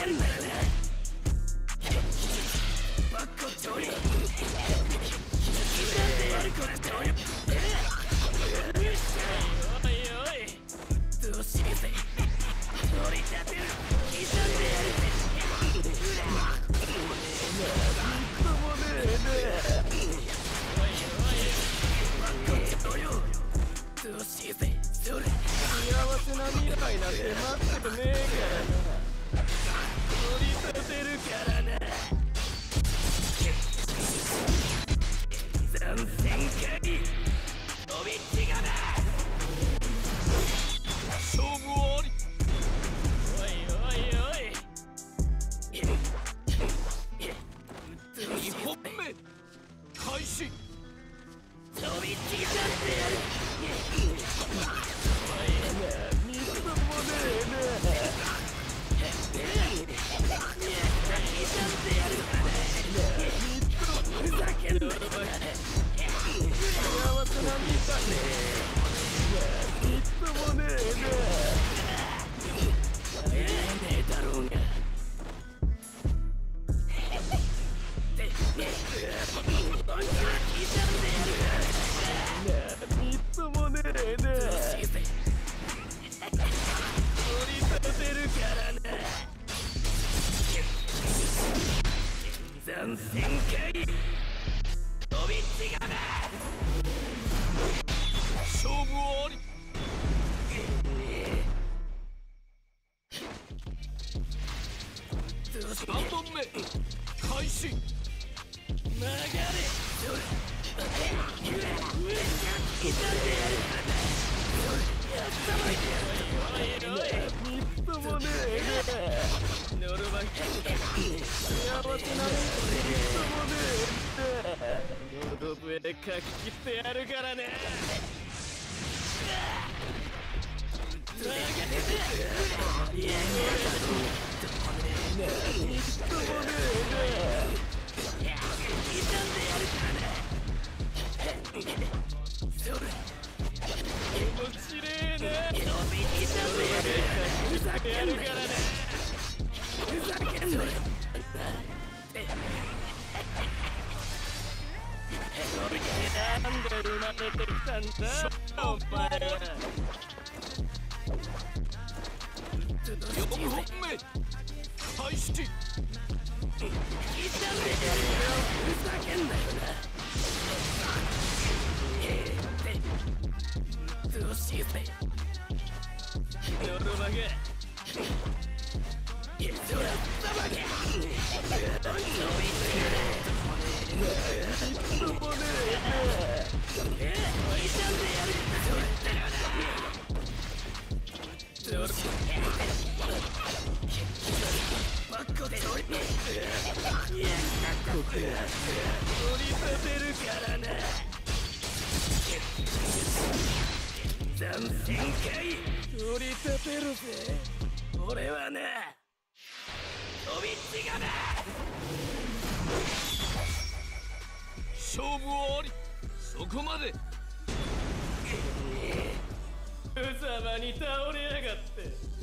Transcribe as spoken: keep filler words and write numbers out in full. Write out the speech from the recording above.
けんなよな。バッコちょい刻んでやるこれちょい。おいおいどうしようぜ。取り立てる刻んでやるぜ。みっともねえね。おいおいバッコちょいよどうしようぜ。それ幸せな未来なんて待ってねえからな。取り立てるからな。残戦会飛び違がだ。勝負あり。おいおいおいにほんめ開始。飛び違がってやる。おいみっともねえな。ふざけんなよ。幸せなみたいね。みっともねえな。ええねえだろうが。みっともねえな。取り立てるからな。残戦会飛び違がだ。勝負あり。さんぼんめ開始。流れ刻んでやるからな。やったまい。おいおいみっともねえな。ノルマン幸せなみっともねえ。喉笛でかき切ってやるからね。みっともねえな。刻んでやるからな。それ気持ちれえな。飛び刻んでやる。ふざけるからな。ふざけんなよ。なんで生まれてきたんだお前は。よんほんめ開始。刻んでやるよ。ふざけんなよな。どうしようぜ。ノルマがやったわけ。バッコで取り立てるからな。残戦会取り立てるぜ。俺はな飛び違がだ。勝負あり。そこまで。無様に倒れやがって。